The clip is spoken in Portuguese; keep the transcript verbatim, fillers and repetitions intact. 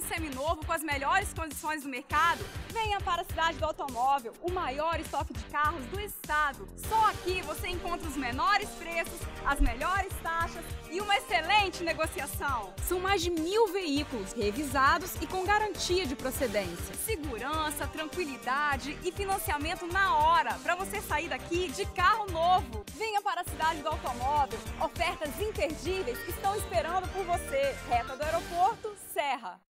seminovo com as melhores condições do mercado? Venha para a Cidade do Automóvel, o maior estoque de carros do estado. Só aqui você encontra os menores preços, as melhores taxas e uma excelente negociação. São mais de mil veículos revisados e com garantia de procedência. Segurança, tranquilidade e financiamento na hora para você sair daqui de carro novo. Venha para a Cidade do Automóvel. Ofertas imperdíveis estão esperando por você. Reta do Aeroporto, Serra.